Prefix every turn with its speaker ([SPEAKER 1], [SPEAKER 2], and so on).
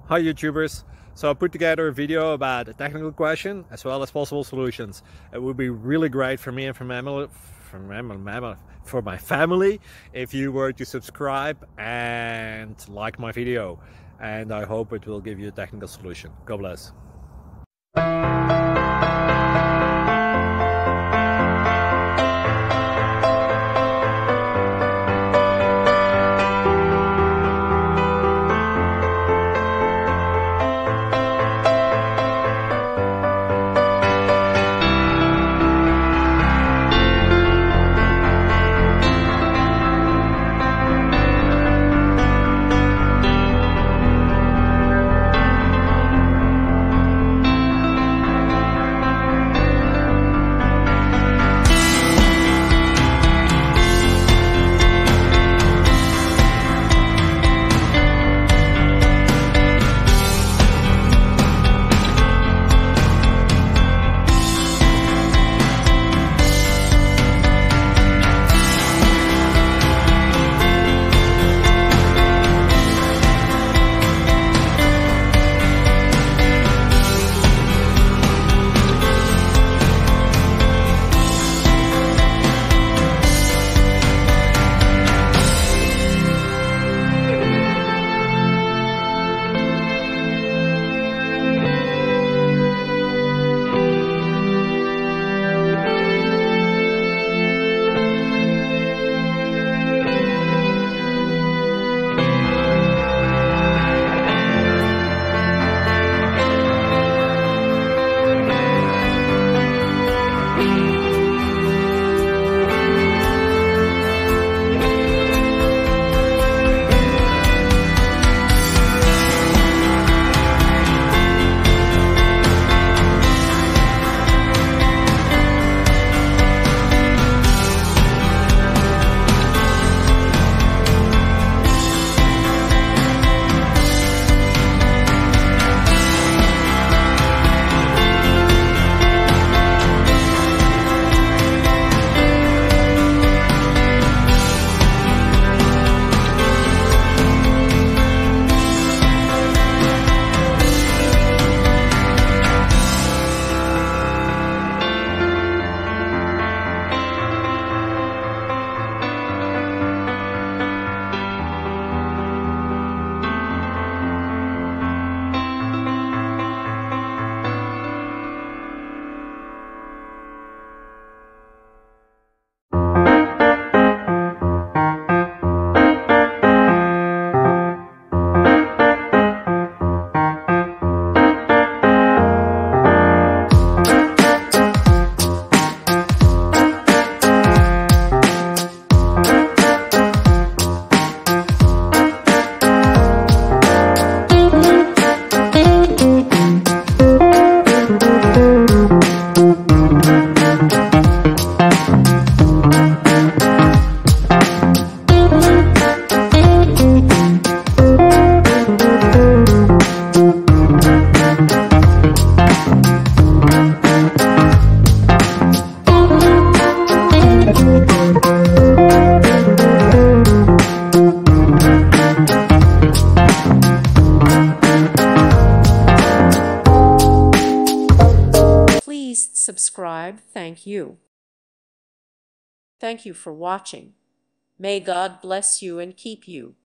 [SPEAKER 1] Hi YouTubers! So I put together a video about a technical question as well as possible solutions. It would be really great for me and for my family if you were to subscribe and like my video, and I hope it will give you a technical solution. God bless.
[SPEAKER 2] Please subscribe. Thank you. Thank you for watching. May God bless you and keep you.